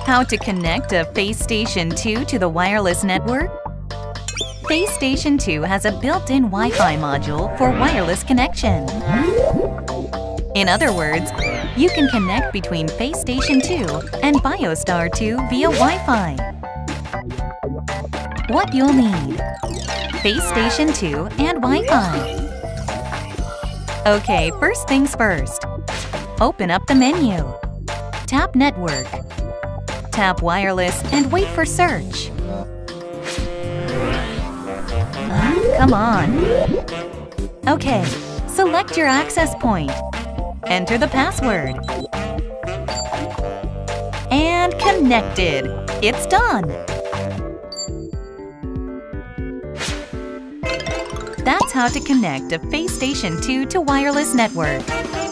How to connect a FaceStation 2 to the wireless network? FaceStation 2 has a built-in Wi-Fi module for wireless connection. In other words, you can connect between FaceStation 2 and BioStar 2 via Wi-Fi. What you'll need: FaceStation 2 and Wi-Fi. Okay, first things first. Open up the menu. Tap Network. Tap Wireless and wait for search. Come on. Okay, select your access point. Enter the password. And connected. It's done. That's how to connect a FaceStation 2 to wireless network.